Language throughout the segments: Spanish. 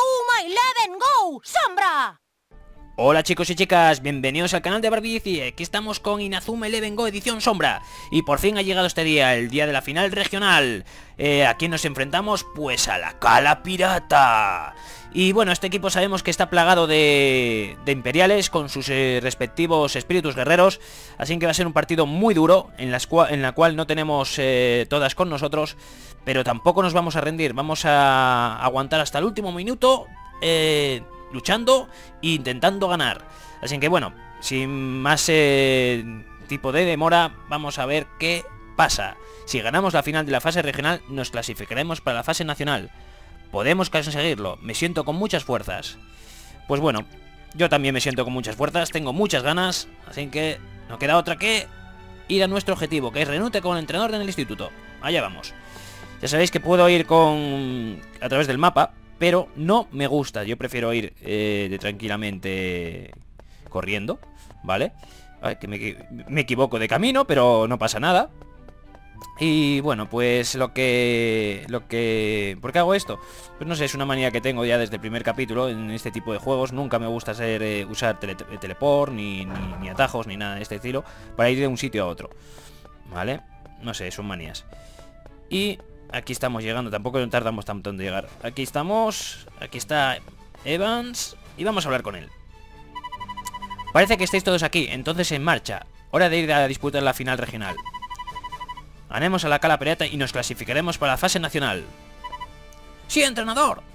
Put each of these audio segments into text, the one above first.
Inazuma Eleven Go, Sombra. Hola chicos y chicas, bienvenidos al canal de Barbici. Aquí estamos con Inazuma Eleven Go edición Sombra. Y por fin ha llegado este día, el día de la final regional. ¿A quién nos enfrentamos? Pues a la Cala Pirata. Y bueno, este equipo sabemos que está plagado de imperiales con sus respectivos espíritus guerreros. Así que va a ser un partido muy duro, en la cual no tenemos todas con nosotros. Pero tampoco nos vamos a rendir, vamos a aguantar hasta el último minuto, luchando e intentando ganar. Así que bueno, sin más tipo de demora, vamos a ver qué pasa. Si ganamos la final de la fase regional, nos clasificaremos para la fase nacional. Podemos conseguirlo, me siento con muchas fuerzas. Pues bueno, yo también me siento con muchas fuerzas, tengo muchas ganas. Así que no queda otra que ir a nuestro objetivo, que es reunirte con el entrenador en el instituto. Allá vamos. Ya sabéis que puedo ir a través del mapa, pero no me gusta. Yo prefiero ir tranquilamente corriendo, ¿vale? A ver, que me equivoco de camino, pero no pasa nada. Y bueno, pues lo que... ¿Por qué hago esto? Pues no sé, es una manía que tengo ya desde el primer capítulo en este tipo de juegos. Nunca me gusta usar teleport, ni atajos, ni nada de este estilo, para ir de un sitio a otro, ¿vale? No sé, son manías. Y aquí estamos llegando, tampoco tardamos tanto en llegar. Aquí estamos, aquí está Evans y vamos a hablar con él. Parece que estáis todos aquí, entonces en marcha. Hora de ir a disputar la final regional. Ganemos a la Cala Pirata y nos clasificaremos para la fase nacional. ¡Sí, entrenador!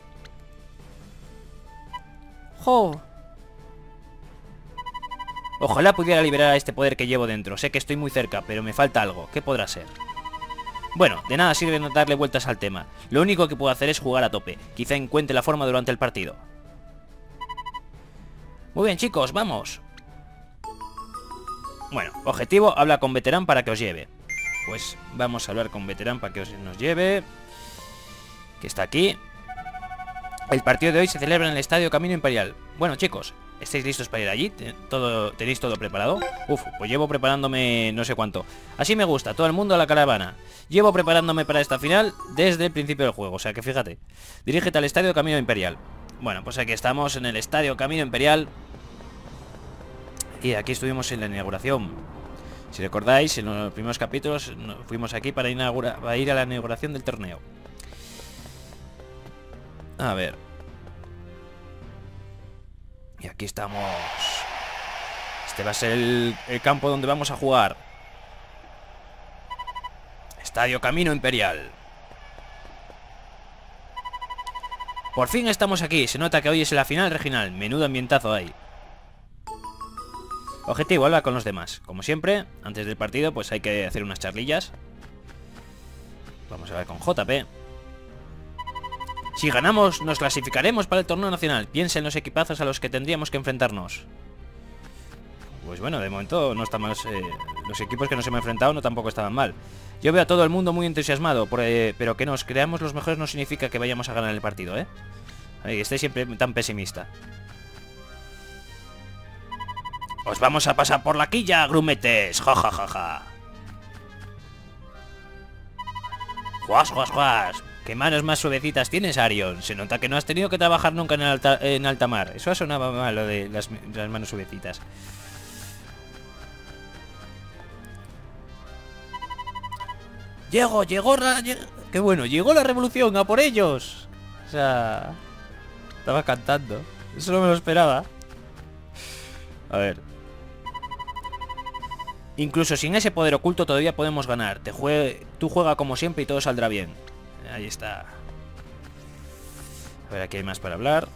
¡Jo! Ojalá pudiera liberar a este poder que llevo dentro. Sé que estoy muy cerca, pero me falta algo. ¿Qué podrá ser? Bueno, de nada sirve no darle vueltas al tema. Lo único que puedo hacer es jugar a tope. Quizá encuentre la forma durante el partido. Muy bien, chicos, vamos. Bueno, objetivo, habla con Veterán para que os lleve. Pues vamos a hablar con Veterán para que nos lleve. Que está aquí. El partido de hoy se celebra en el Estadio Camino Imperial. Bueno, chicos, ¿estáis listos para ir allí? ¿Tenéis todo preparado? Uf, pues llevo preparándome no sé cuánto. Así me gusta, todo el mundo a la caravana. Llevo preparándome para esta final desde el principio del juego, o sea que fíjate. Dirígete al Estadio Camino Imperial. Bueno, pues aquí estamos en el Estadio Camino Imperial. Y aquí estuvimos en la inauguración. Si recordáis, en los primeros capítulos fuimos aquí para ir a la inauguración del torneo. A ver. Y aquí estamos. Este va a ser el campo donde vamos a jugar. Estadio Camino Imperial. Por fin estamos aquí. Se nota que hoy es la final regional. Menudo ambientazo hay. Objetivo, habla con los demás. Como siempre, antes del partido pues hay que hacer unas charlillas. Vamos a ver con JP. Si ganamos, nos clasificaremos para el torneo nacional. Piensa en los equipazos a los que tendríamos que enfrentarnos. Pues bueno, de momento no está mal. Los equipos que nos hemos enfrentado no tampoco estaban mal. Yo veo a todo el mundo muy entusiasmado, pero que nos creamos los mejores no significa que vayamos a ganar el partido, ¿eh? Esté siempre tan pesimista. Os vamos a pasar por la quilla, grumetes. Ja, ja, ja, ja. Juas, juas, juas. Qué manos más suavecitas tienes, Arion. Se nota que no has tenido que trabajar nunca en alta mar. Eso ha sonado mal, lo de las manos suavecitas. Llegó qué bueno, llegó la revolución, a por ellos. O sea, estaba cantando. Eso no me lo esperaba. A ver. Incluso sin ese poder oculto todavía podemos ganar. Tú juega como siempre y todo saldrá bien. Ahí está. A ver, aquí hay más para hablar.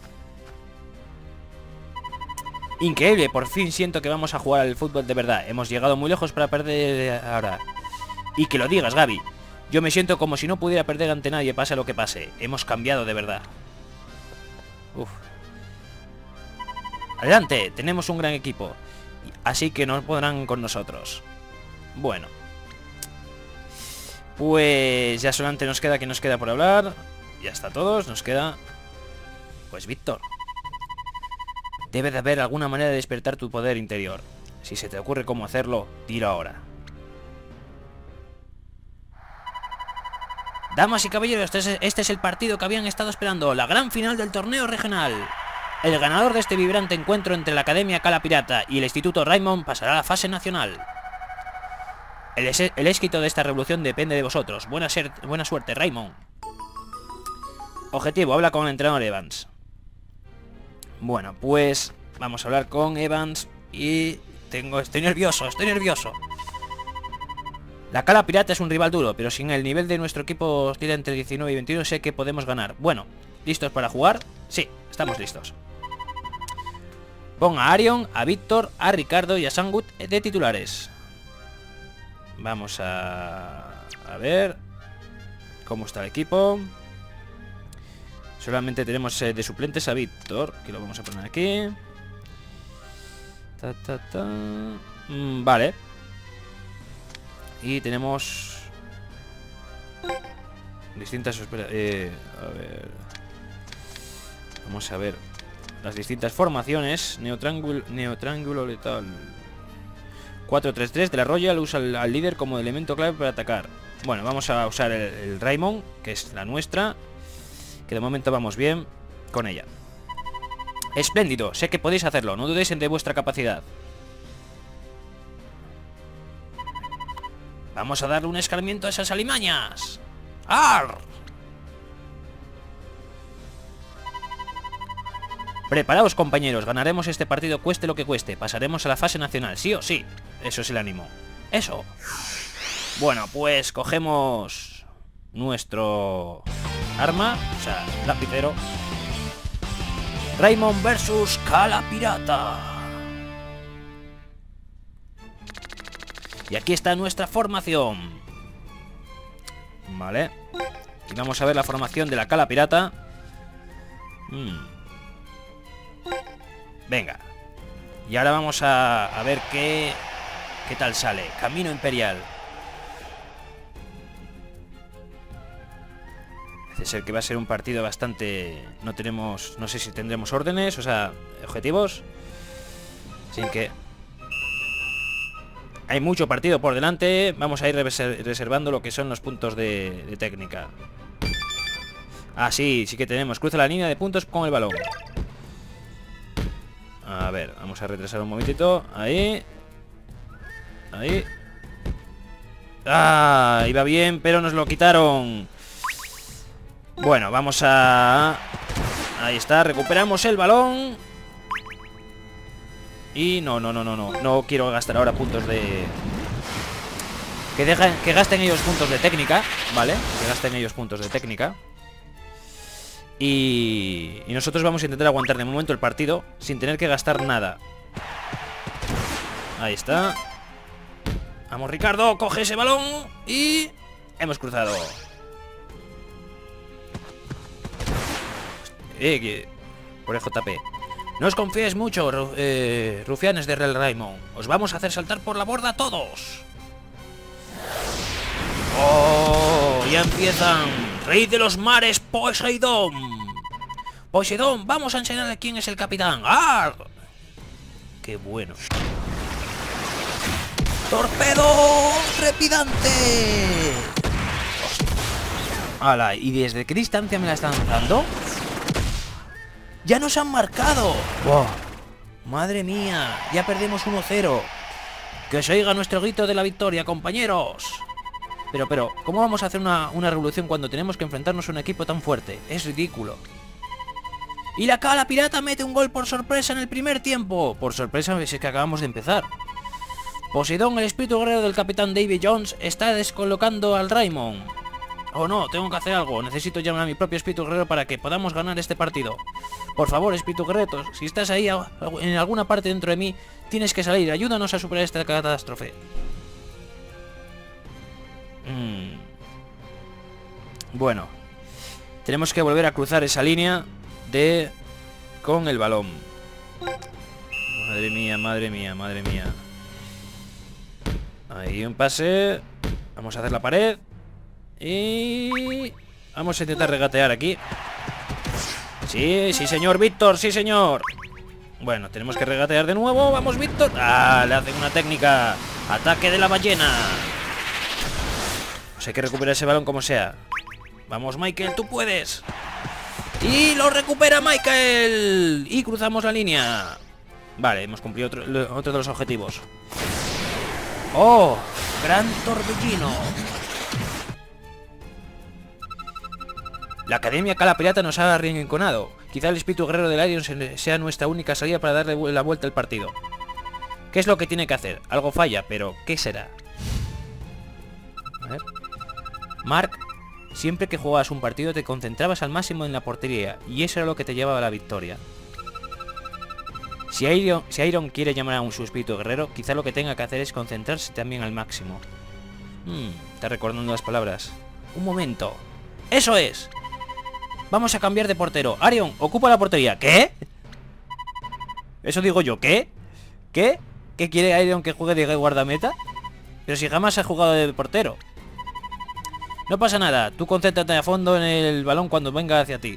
Increíble, por fin siento que vamos a jugar al fútbol de verdad. Hemos llegado muy lejos para perder ahora. Y que lo digas, Gaby. Yo me siento como si no pudiera perder ante nadie, pase lo que pase. Hemos cambiado de verdad. Uf. Adelante, tenemos un gran equipo. Así que no podrán con nosotros. Bueno. Pues ya solamente nos queda por hablar. Ya está todos, nos queda... Pues Víctor. Debe de haber alguna manera de despertar tu poder interior. Si se te ocurre cómo hacerlo, dilo ahora. Damas y caballeros, este es el partido que habían estado esperando, la gran final del torneo regional. El ganador de este vibrante encuentro entre la Academia Cala Pirata y el Instituto Raymond pasará a la fase nacional. El éxito de esta revolución depende de vosotros. Buena suerte, Raymond. Objetivo, habla con el entrenador Evans. Bueno, pues vamos a hablar con Evans y estoy nervioso. La Cala Pirata es un rival duro, pero sin el nivel de nuestro equipo tira entre 19 y 21 sé que podemos ganar. Bueno, ¿listos para jugar? Sí, estamos listos. Pon a Arion, a Víctor, a Ricardo y a Sangut de titulares. Vamos a ver cómo está el equipo. Solamente tenemos de suplentes a Víctor, que lo vamos a poner aquí. Vale. Y tenemos distintas... a ver. Vamos a ver las distintas formaciones. Neotriángulo letal. 4-3-3 de la Royal usa al líder como elemento clave para atacar. Bueno, vamos a usar el Raymond, que es la nuestra, que de momento vamos bien con ella. Espléndido, sé que podéis hacerlo, no dudéis de vuestra capacidad. Vamos a darle un escarmiento a esas alimañas. ¡Arr! Preparaos, compañeros, ganaremos este partido cueste lo que cueste. Pasaremos a la fase nacional, sí o sí. Eso es el ánimo. Eso. Bueno, pues cogemos nuestro arma, o sea, lapicero. Raymond versus Cala Pirata. Y aquí está nuestra formación. Vale. Y vamos a ver la formación de la Cala Pirata. Venga. Y ahora vamos a ver qué tal sale. Camino Imperial. Parece ser que va a ser un partido bastante... No sé si tendremos órdenes, o sea, objetivos. Sin que... Hay mucho partido por delante. Vamos a ir reservando lo que son los puntos de técnica. Ah, sí que tenemos. Cruza la línea de puntos con el balón. A ver, vamos a retrasar un momentito. Ahí. Ahí. Ah, iba bien, pero nos lo quitaron. Bueno, vamos a... Ahí está, recuperamos el balón. Y no quiero gastar ahora puntos de... Que gasten ellos puntos de técnica, ¿vale? Que gasten ellos puntos de técnica. Y nosotros vamos a intentar aguantar de momento el partido sin tener que gastar nada. Ahí está. Vamos, Ricardo, coge ese balón. Y... hemos cruzado. Por el JP. No os confiéis mucho, rufianes de Real Raymond. Os vamos a hacer saltar por la borda a todos. ¡Oh! Ya empiezan. Rey de los mares, Poseidón. Poseidón, vamos a enseñarle quién es el capitán. ¡Ah! ¡Qué bueno! ¡Torpedo trepidante! ¡Hala! ¿Y desde qué distancia me la están dando? ¡Ya nos han marcado! ¡Wow! ¡Madre mía! Ya perdemos 1-0. ¡Que se oiga nuestro grito de la victoria, compañeros! Pero, ¿cómo vamos a hacer una revolución cuando tenemos que enfrentarnos a un equipo tan fuerte? Es ridículo. Y la Cala Pirata mete un gol por sorpresa en el primer tiempo. Por sorpresa, es que acabamos de empezar. Poseidón, el espíritu guerrero del capitán Davy Jones, está descolocando al Raymond. Oh no, tengo que hacer algo. Necesito llamar a mi propio espíritu guerrero para que podamos ganar este partido. Por favor, espíritu guerrero, si estás ahí en alguna parte dentro de mí, tienes que salir. Ayúdanos a superar esta catástrofe. Bueno, tenemos que volver a cruzar esa línea con el balón. Madre mía, madre mía, madre mía. Ahí un pase. Vamos a hacer la pared. Y... vamos a intentar regatear aquí. Sí, sí señor, Víctor, sí señor. Bueno, tenemos que regatear de nuevo. Vamos, Víctor. Ah, le hacen una técnica. Ataque de la ballena. Pues hay que recuperar ese balón como sea. Vamos, Michael, tú puedes. Y lo recupera Michael. Y cruzamos la línea. Vale, hemos cumplido otro de los objetivos. ¡Oh! ¡Gran torbellino! La Academia Cala Pirata nos ha arrinconado. Quizá el espíritu guerrero del Arion sea nuestra única salida para darle la vuelta al partido. ¿Qué es lo que tiene que hacer? Algo falla, pero ¿qué será? A ver. Mark, siempre que jugabas un partido te concentrabas al máximo en la portería, y eso era lo que te llevaba a la victoria. Si Iron quiere llamar a su espíritu guerrero, quizá lo que tenga que hacer es concentrarse también al máximo. Está recordando las palabras. Un momento. ¡Eso es! Vamos a cambiar de portero. Arion, ocupa la portería. ¿Qué? Eso digo yo. ¿Qué? ¿Qué? ¿Qué quiere Arion que juegue de guardameta? Pero si jamás ha jugado de portero. No pasa nada. Tú concéntrate a fondo en el balón cuando venga hacia ti.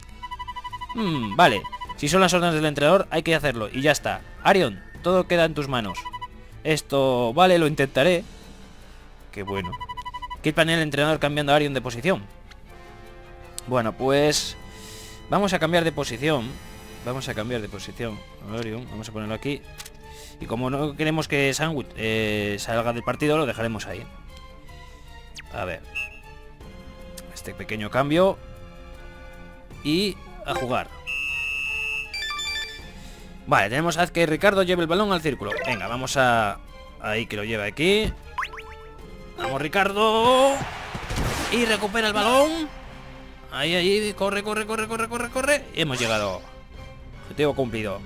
Vale. Si son las órdenes del entrenador, hay que hacerlo. Y ya está. Arion, todo queda en tus manos. Esto... Vale, lo intentaré. Qué bueno. ¿Qué planea el entrenador cambiando a Arion de posición? Bueno, pues... Vamos a cambiar de posición. Vamos a cambiar de posición. Arion, vamos a ponerlo aquí. Y como no queremos que Sandwich salga del partido, lo dejaremos ahí. A ver. Este pequeño cambio. Y a jugar. Vale, tenemos a que Ricardo lleve el balón al círculo. Venga, vamos a... Ahí, que lo lleve aquí. Vamos, Ricardo. Y recupera el balón. Ahí, ahí, corre, corre, corre, corre, corre, corre. Y hemos llegado. Objetivo cumplido.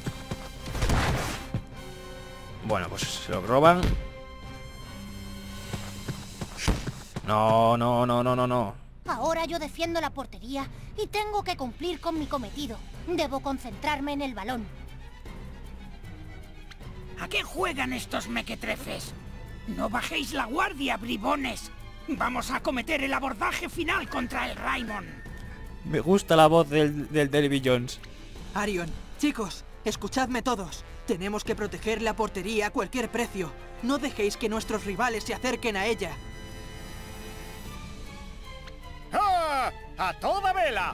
Bueno, pues se lo roban. No, no, no, no, no, no. Ahora yo defiendo la portería y tengo que cumplir con mi cometido. Debo concentrarme en el balón. ¿A qué juegan estos mequetrefes? No bajéis la guardia, bribones. Vamos a cometer el abordaje final contra el Raimon. Me gusta la voz del Davy Jones. Arion, chicos, escuchadme todos. Tenemos que proteger la portería a cualquier precio. No dejéis que nuestros rivales se acerquen a ella. ¡Ah! ¡A toda vela!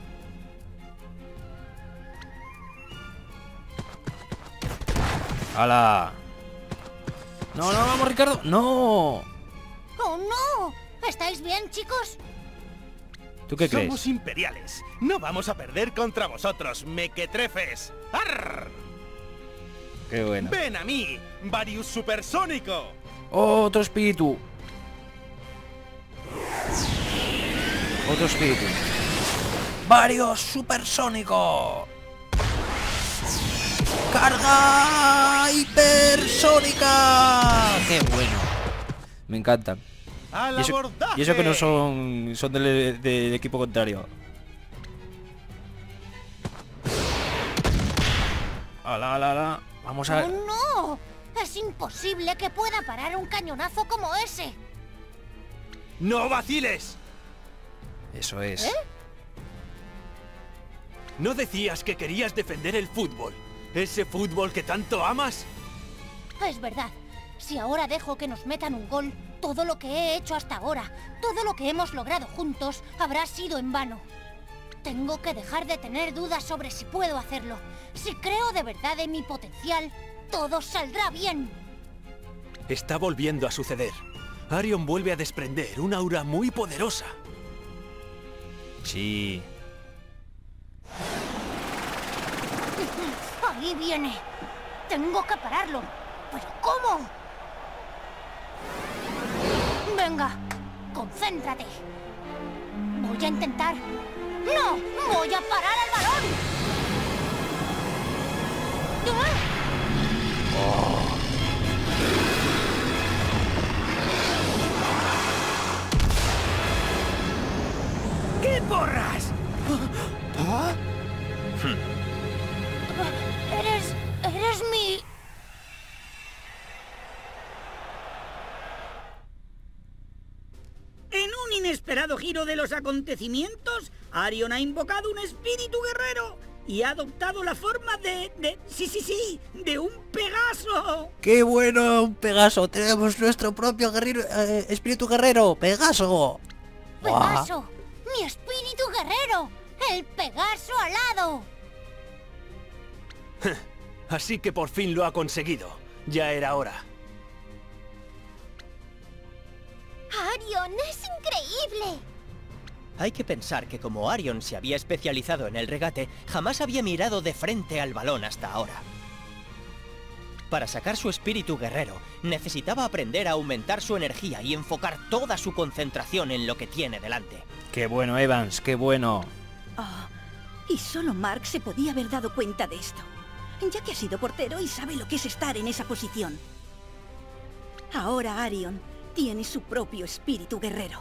¡Hala! No, no, vamos, Ricardo. ¡No! ¡Oh, no! ¿Estáis bien, chicos? ¿Tú qué crees? Somos imperiales. No vamos a perder contra vosotros, mequetrefes. ¡Arr! Qué bueno. ¡Ven a mí, Varius Supersónico! Otro espíritu. Otro espíritu. Varios Supersónico. ¡Carga hipersónica! ¡Qué bueno! Me encantan. ¡Al abordaje! Y eso que no son del equipo contrario. ¡Hala, hala, hala! Vamos a... ¡Oh, no! Es imposible que pueda parar un cañonazo como ese. ¡No vaciles! Eso es. ¿Eh? ¿No decías que querías defender el fútbol? ¿Ese fútbol que tanto amas? Es verdad. Si ahora dejo que nos metan un gol, todo lo que he hecho hasta ahora, todo lo que hemos logrado juntos, habrá sido en vano. Tengo que dejar de tener dudas sobre si puedo hacerlo. Si creo de verdad en mi potencial, todo saldrá bien. Está volviendo a suceder. Arion vuelve a desprender un aura muy poderosa. Sí. Ahí viene. Tengo que pararlo. ¿Pero cómo? Venga, concéntrate. Voy a intentar... ¡No! ¡Voy a parar el balón! ¡Qué porras! Eres mi... En un inesperado giro de los acontecimientos, Arion ha invocado un espíritu guerrero y ha adoptado la forma sí, de un Pegaso. ¡Qué bueno, un Pegaso! Tenemos nuestro propio espíritu guerrero, Pegaso. Pegaso. ¡Mi espíritu guerrero! ¡El Pegaso alado! Así que por fin lo ha conseguido. Ya era hora. ¡Arion, es increíble! Hay que pensar que como Arion se había especializado en el regate, jamás había mirado de frente al balón hasta ahora. Para sacar su espíritu guerrero, necesitaba aprender a aumentar su energía y enfocar toda su concentración en lo que tiene delante. ¡Qué bueno, Evans! ¡Qué bueno! Y solo Mark se podía haber dado cuenta de esto, ya que ha sido portero y sabe lo que es estar en esa posición. Ahora Arion tiene su propio espíritu guerrero.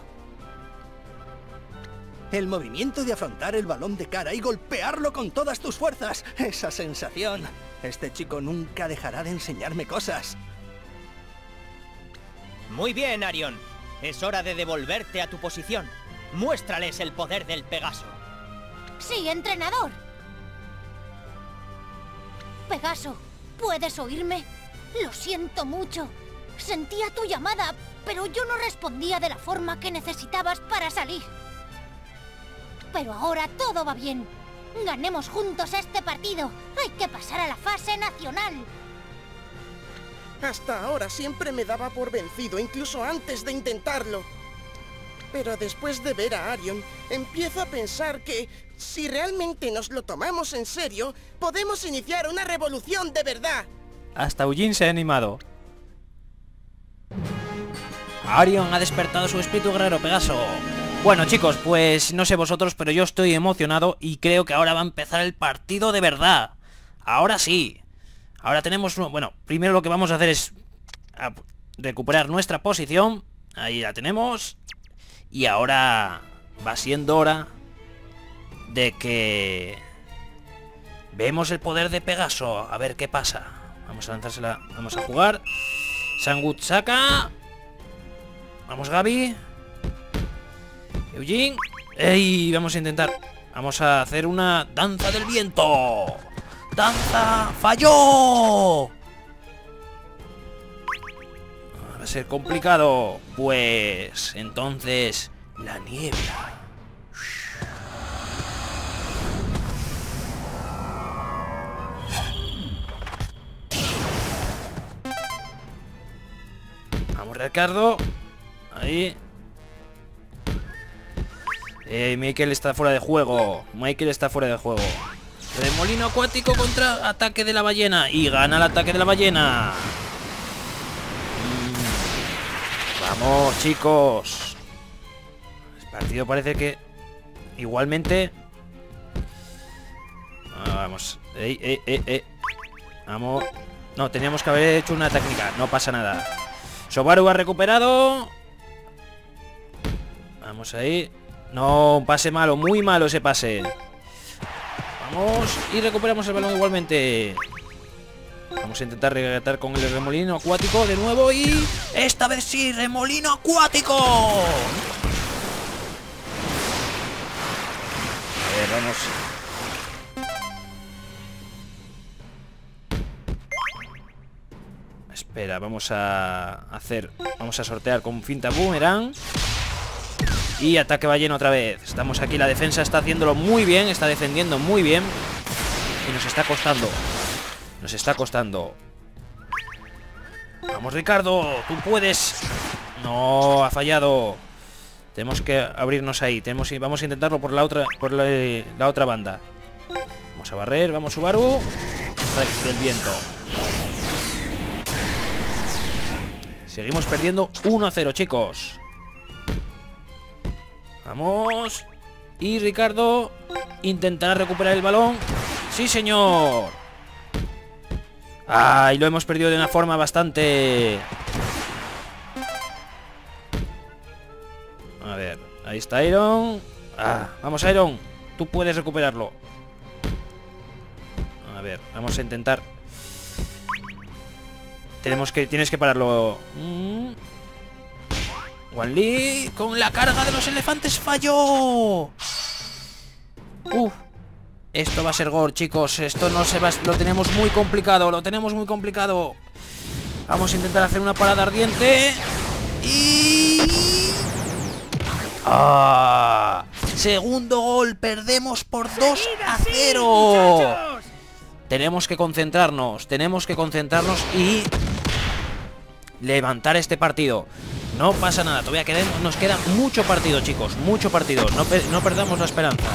El movimiento de afrontar el balón de cara y golpearlo con todas tus fuerzas. Esa sensación. Este chico nunca dejará de enseñarme cosas. Muy bien, Arion. Es hora de devolverte a tu posición. Muéstrales el poder del Pegaso. ¡Sí, entrenador! Pegaso, ¿puedes oírme? Lo siento mucho. Sentía tu llamada, pero yo no respondía de la forma que necesitabas para salir. Pero ahora todo va bien. Ganemos juntos este partido. Hay que pasar a la fase nacional. Hasta ahora siempre me daba por vencido, incluso antes de intentarlo. Pero después de ver a Arion, empiezo a pensar que, si realmente nos lo tomamos en serio, podemos iniciar una revolución de verdad. Hasta Eugene se ha animado. Arion ha despertado su espíritu guerrero, Pegaso. Bueno, chicos, pues no sé vosotros, pero yo estoy emocionado y creo que ahora va a empezar el partido de verdad. Ahora sí. Ahora tenemos... Bueno, primero lo que vamos a hacer es recuperar nuestra posición. Ahí la tenemos. Y ahora va siendo hora de que vemos el poder de Pegaso. A ver qué pasa. Vamos a lanzársela. Vamos a jugar. Sangut saca. Vamos, Gaby. Eugene. ¡Ey! Vamos a intentar. Vamos a hacer una danza del viento. ¡Danza! ¡Falló! Va a ser complicado. Pues entonces la niebla. Vamos, Ricardo. Ahí. Michael está fuera de juego. Michael está fuera de juego. Remolino acuático contra ataque de la ballena. Y gana el ataque de la ballena. Vamos, chicos. El partido parece que igualmente... Vamos. Vamos. No, teníamos que haber hecho una técnica. No pasa nada. Sobaru ha recuperado. Vamos ahí. No, un pase malo, muy malo ese pase. Vamos, y recuperamos el balón igualmente. Vamos a intentar regatar con el remolino acuático de nuevo y... ¡Esta vez sí! ¡Remolino acuático! A ver, vamos. Espera, vamos a hacer... Vamos a sortear con finta boomerang. Y ataque ballena otra vez. Estamos aquí, la defensa está haciéndolo muy bien. Está defendiendo muy bien. Y nos está costando. Nos está costando. Vamos, Ricardo, tú puedes. No, ha fallado. Tenemos que abrirnos ahí. Vamos a intentarlo por la otra banda. Vamos a barrer, vamos, Subaru. Ataque del viento. Seguimos perdiendo 1-0, chicos. Vamos. Y Ricardo intentará recuperar el balón. ¡Sí, señor! ¡Ay! Lo hemos perdido de una forma bastante... A ver, ahí está Iron. Vamos, Iron. Tú puedes recuperarlo. A ver, vamos a intentar. Tienes que pararlo. Wan Lee con la carga de los elefantes falló. Esto va a ser gore, chicos. Esto no se va. Lo tenemos muy complicado. Lo tenemos muy complicado. Vamos a intentar hacer una parada ardiente. Y... Segundo gol, perdemos por 2-0. muchachos! Tenemos que concentrarnos y levantar este partido. No pasa nada, todavía nos queda mucho partido, chicos, mucho partido. No perdamos la esperanza.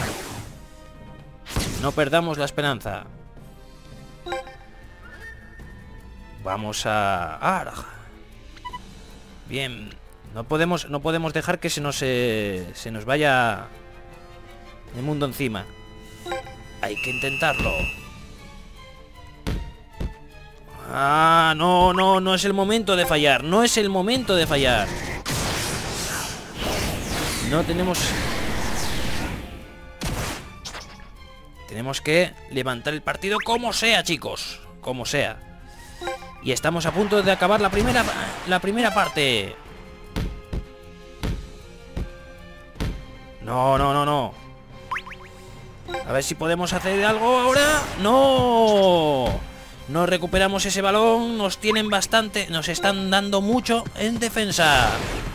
No perdamos la esperanza. Vamos a... Bien. No podemos dejar que se nos vaya el mundo encima. Hay que intentarlo. Ah, no es el momento de fallar. No es el momento de fallar. No tenemos... Tenemos que levantar el partido como sea, chicos. Como sea. Y estamos a punto de acabar la primera parte. No. A ver si podemos hacer algo ahora. ¡No! No recuperamos ese balón. Nos tienen bastante. Nos están dando mucho en defensa.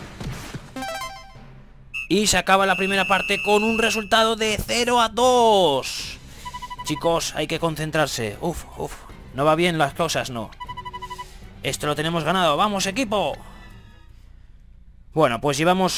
Y se acaba la primera parte con un resultado de 0-2. Chicos, hay que concentrarse. Uf. No va bien las cosas, no. Esto lo tenemos ganado. ¡Vamos, equipo! Bueno, pues llevamos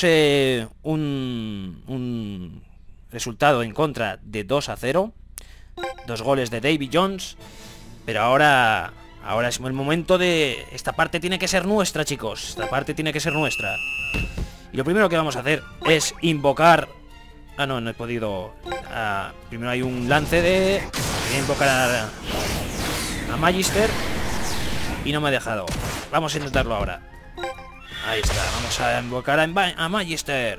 un resultado en contra de 2-0. 2 goles de Davy Jones. Pero ahora es el momento de... Esta parte tiene que ser nuestra, chicos. Esta parte tiene que ser nuestra. Y lo primero que vamos a hacer es invocar... Ah, no he podido... primero hay un lance de... Voy a invocar a Magister. Y no me ha dejado. Vamos a intentarlo ahora. Ahí está, vamos a invocar a Magister.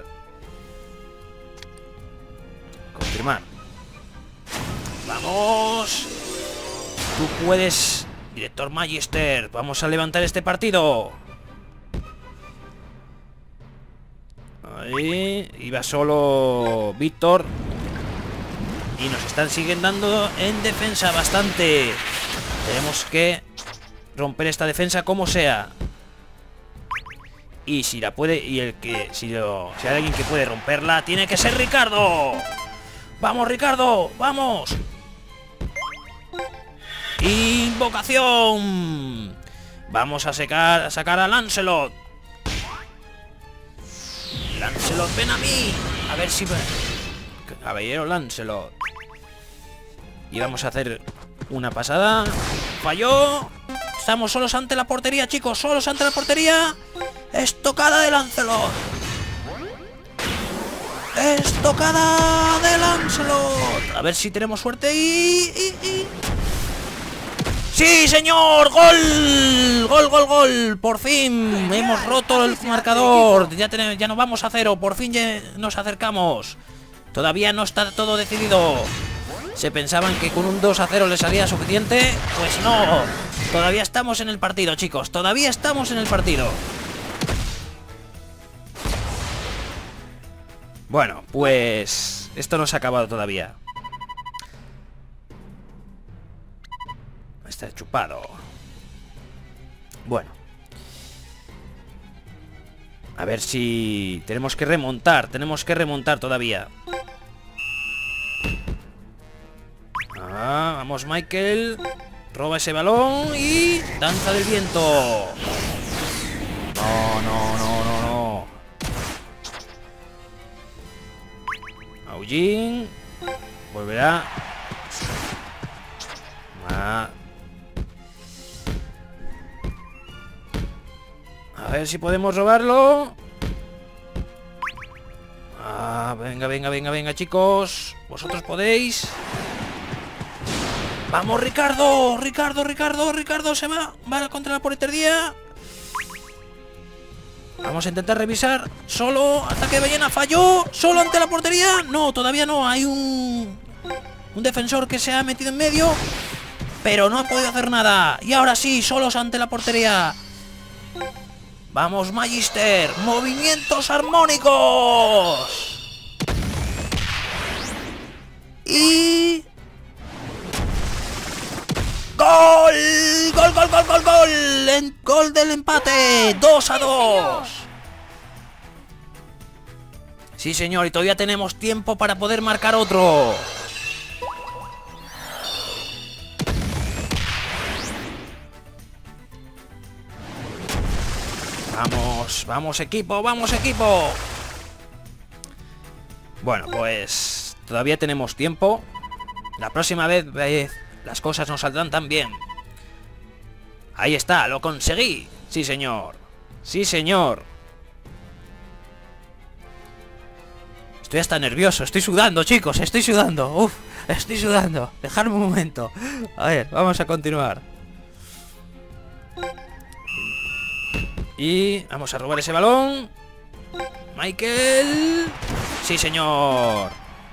Confirmar. ¡Vamos! Tú puedes, director Magister. Vamos a levantar este partido. Ahí iba solo Víctor. Y nos siguen dando en defensa bastante. Tenemos que romper esta defensa como sea. Y si la puede, si hay alguien que puede romperla, tiene que ser Ricardo. ¡Vamos, Ricardo! ¡Vamos! ¡Invocación! Vamos a sacar a Lancelot. Lancelot, ven a mí. A ver si... Caballero Lancelot. Y vamos a hacer una pasada. Falló. Estamos solos ante la portería, chicos. Solos ante la portería. Estocada de Lancelot. Estocada de Lancelot. A ver si tenemos suerte y... ¡Sí, señor! ¡Gol! ¡Gol! Por fin hemos roto el marcador. Ya no vamos a 0. Por fin ya nos acercamos. Todavía no está todo decidido. Se pensaban que con un 2-0 les salía suficiente. Pues no. Todavía estamos en el partido, chicos. Todavía estamos en el partido. Bueno, pues... Esto no se ha acabado todavía. Está chupado. Bueno. A ver si... Tenemos que remontar todavía. Vamos, Michael. Roba ese balón y... Danza del viento. No. Aujin. Volverá. A ver si podemos robarlo. Venga, chicos. Vosotros podéis. ¡Vamos, Ricardo! Ricardo se va contra la portería. Vamos a intentar revisar. Solo, ataque de ballena, falló. Solo ante la portería. No, todavía no. Hay un defensor que se ha metido en medio, pero no ha podido hacer nada. Y ahora sí, solos ante la portería. Vamos, Magister. Movimientos armónicos. Y... ¡Gol! ¡Gol del empate! 2-2. Sí, señor, y todavía tenemos tiempo para poder marcar otro. Vamos, vamos equipo, vamos equipo. Bueno, pues todavía tenemos tiempo. La próxima vez las cosas no saldrán tan bien. Ahí está, lo conseguí. Sí, señor. Sí, señor. Estoy hasta nervioso, estoy sudando, chicos, estoy sudando. Uf, estoy sudando. Dejadme un momento. A ver, vamos a continuar. Y vamos a robar ese balón. Michael. Sí, señor.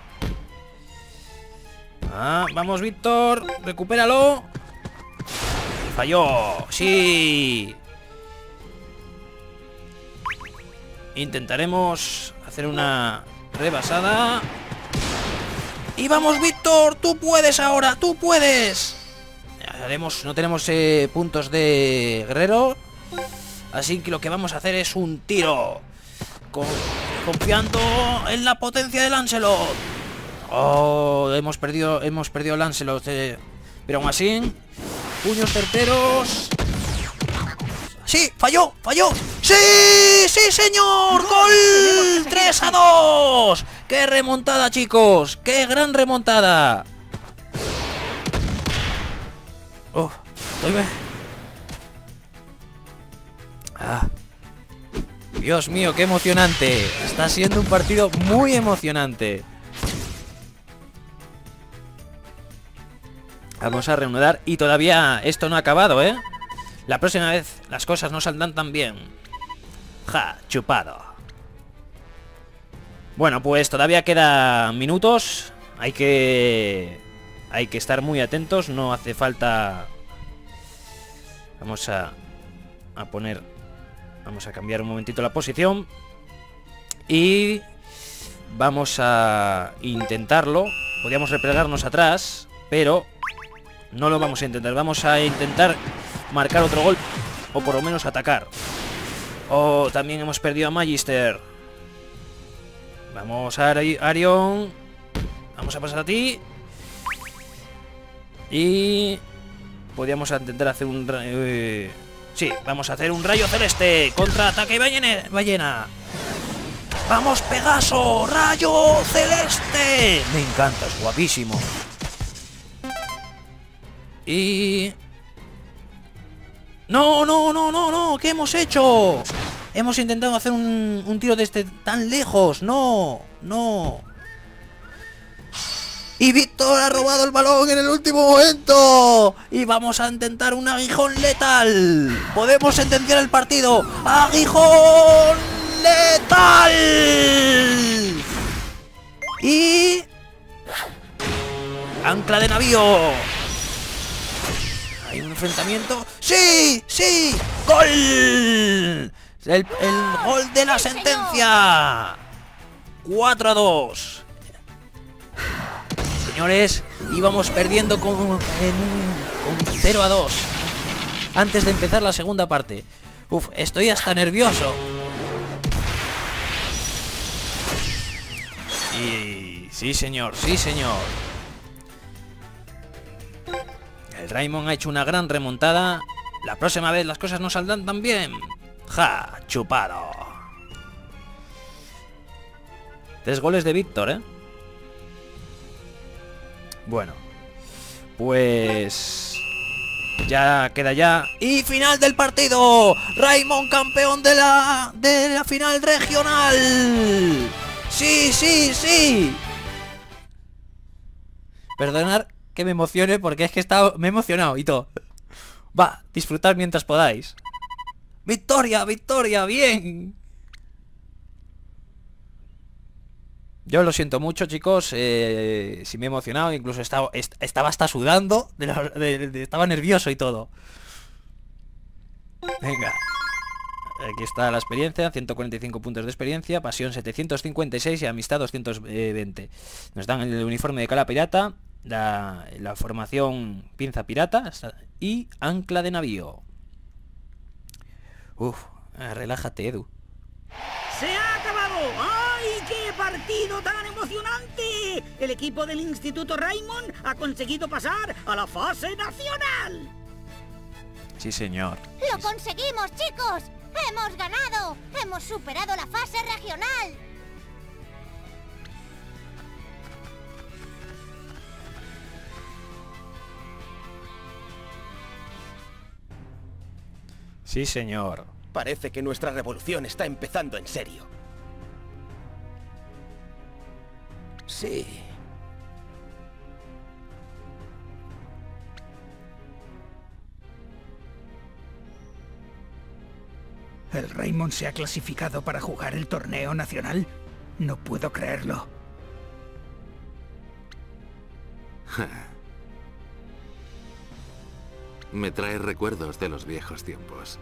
Vamos, Víctor. Recupéralo. Falló. Sí. Intentaremos hacer una rebasada. Y vamos, Víctor. Tú puedes ahora. Tú puedes. No tenemos puntos de guerrero. Así que lo que vamos a hacer es un tiro. Confiando en la potencia de Lancelot. Oh, hemos perdido Lancelot. Pero aún así, puños certeros. ¡Sí! ¡Falló! ¡Falló! ¡Sí! ¡Sí, señor! ¡Gol! 3-2. ¡Qué remontada, chicos! ¡Qué gran remontada! ¡Oh! Estoy bien. Dios mío, qué emocionante. Está siendo un partido muy emocionante. Vamos a reanudar. Y todavía esto no ha acabado, ¿eh? La próxima vez las cosas no saldrán tan bien. Ja, chupado. Bueno, pues todavía quedan minutos. Hay que estar muy atentos. No hace falta. Vamos a poner. Vamos a cambiar un momentito la posición. Y vamos a intentarlo. Podríamos replegarnos atrás, pero no lo vamos a intentar. Vamos a intentar marcar otro gol, o por lo menos atacar. Oh, también hemos perdido a Magister. Vamos a Arion. Vamos a pasar a ti. Y podríamos intentar hacer un... sí, vamos a hacer un rayo celeste. Contraataque ballena. ¡Vamos, Pegaso! ¡Rayo celeste! Me encanta, es guapísimo. Y... ¡No! ¿Qué hemos hecho? Hemos intentado hacer un tiro desde tan lejos. ¡No! Y Víctor ha robado el balón en el último momento. Y vamos a intentar un aguijón letal. Podemos sentenciar el partido. ¡Aguijón letal! Y... ancla de navío. Hay un enfrentamiento. ¡Sí! ¡Gol! El gol de la sentencia. 4-2. Señores, íbamos perdiendo con 0-2 antes de empezar la segunda parte. Uf, estoy hasta nervioso. Y... sí, señor. El Raymond ha hecho una gran remontada. La próxima vez las cosas no saldrán tan bien. Ja, chupado. 3 goles de Víctor, ¿eh? Bueno, pues ya queda ya. Y final del partido. Raymond campeón de la final regional. Sí. Perdonad que me emocione porque es que me he emocionado y todo. Va, disfrutad mientras podáis. ¡Victoria! ¡Bien! Yo lo siento mucho, chicos, si me he emocionado, incluso estaba hasta sudando, estaba nervioso y todo. Venga. Aquí está la experiencia, 145 puntos de experiencia, pasión 756 y amistad 220. Nos dan el uniforme de cala pirata, la formación pinza pirata y ancla de navío. Uf, relájate, Edu. ¡Se ha acabado! ¡Ay, qué partido! partido tan emocionante! El equipo del Instituto Raymond ha conseguido pasar a la fase nacional. Sí, señor. ¡Lo conseguimos, chicos! ¡Hemos ganado! ¡Hemos superado la fase regional! Sí, señor. Parece que nuestra revolución está empezando en serio. Sí. ¿El Raymond se ha clasificado para jugar el torneo nacional? No puedo creerlo. Me trae recuerdos de los viejos tiempos.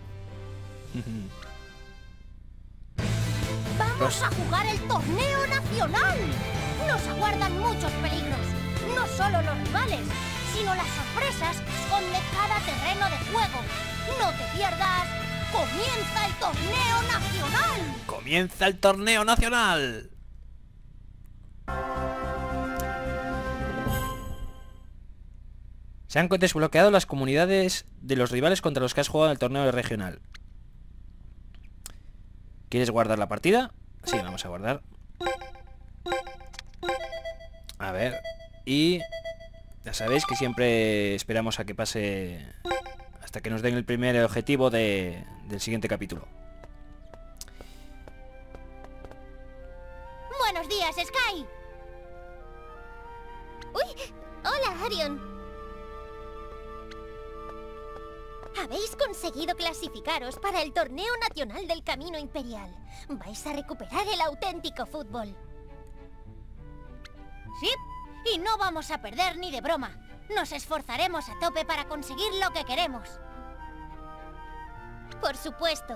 ¡Vamos a jugar el torneo nacional! Nos aguardan muchos peligros. No solo los rivales, sino las sorpresas que esconde cada terreno de juego. ¡No te pierdas! ¡Comienza el torneo nacional! ¡Comienza el torneo nacional! Se han desbloqueado las comunidades de los rivales contra los que has jugado en el torneo regional. ¿Quieres guardar la partida? Sí, vamos a guardar. A ver. Y ya sabéis que siempre esperamos a que pase hasta que nos den el primer objetivo del siguiente capítulo. ¡Buenos días, Sky! ¡Uy! ¡Hola, Arion! Habéis conseguido clasificaros para el torneo nacional del Camino Imperial. Vais a recuperar el auténtico fútbol. Sí, y no vamos a perder ni de broma. Nos esforzaremos a tope para conseguir lo que queremos. Por supuesto.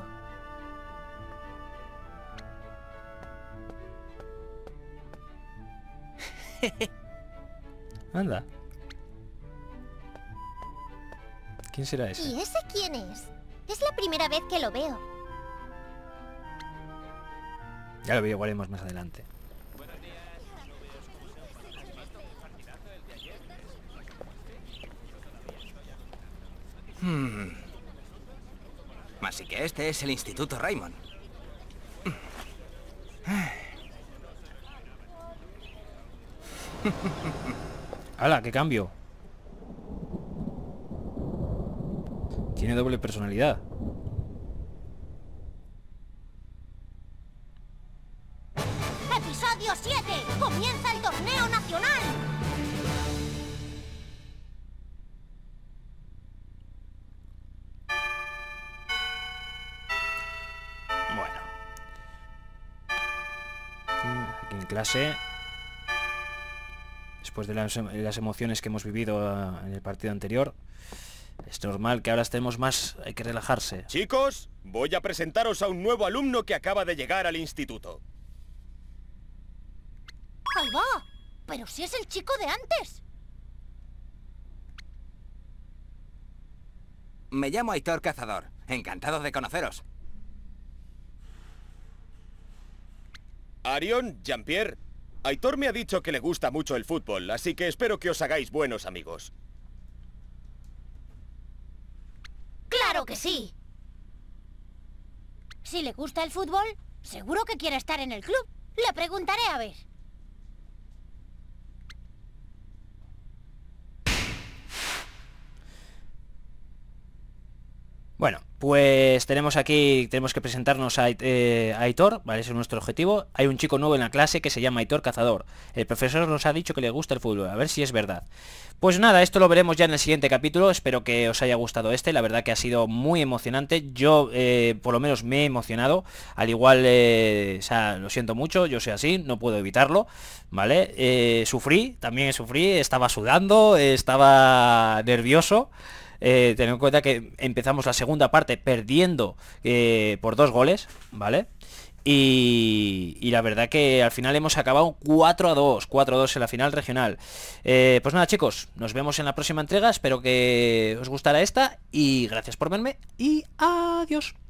Anda. ¿Quién será ese? ¿Y ese quién es? Es la primera vez que lo veo. Ya lo averiguaremos más adelante. Así que este es el Instituto Raymond. ¡Hala, qué cambio! Tiene doble personalidad. ¡Episodio 7! ¡Comienza el torneo nacional! Bueno. Aquí en clase. Después de las emociones que hemos vivido en el partido anterior, es normal que ahora estemos más... Hay que relajarse. Chicos, voy a presentaros a un nuevo alumno que acaba de llegar al instituto. ¡Ahí va! ¡Pero si es el chico de antes! Me llamo Aitor Cazador. Encantado de conoceros. Arion, Jean-Pierre, Aitor me ha dicho que le gusta mucho el fútbol, así que espero que os hagáis buenos amigos. ¡Claro que sí! Si le gusta el fútbol, seguro que quiere estar en el club. Le preguntaré a ver. Bueno, pues tenemos que presentarnos a Aitor, ¿vale? Ese es nuestro objetivo. Hay un chico nuevo en la clase que se llama Aitor Cazador. El profesor nos ha dicho que le gusta el fútbol, a ver si es verdad. Pues nada, esto lo veremos ya en el siguiente capítulo. Espero que os haya gustado la verdad que ha sido muy emocionante. Yo, por lo menos, me he emocionado. Al igual, o sea, lo siento mucho, yo soy así, no puedo evitarlo, ¿vale? También sufrí, estaba sudando, estaba nervioso. Tened en cuenta que empezamos la segunda parte perdiendo por 2 goles, ¿vale? Y la verdad que al final hemos acabado 4-2 en la final regional. Pues nada, chicos, nos vemos en la próxima entrega. Espero que os gustara esta y gracias por verme y adiós.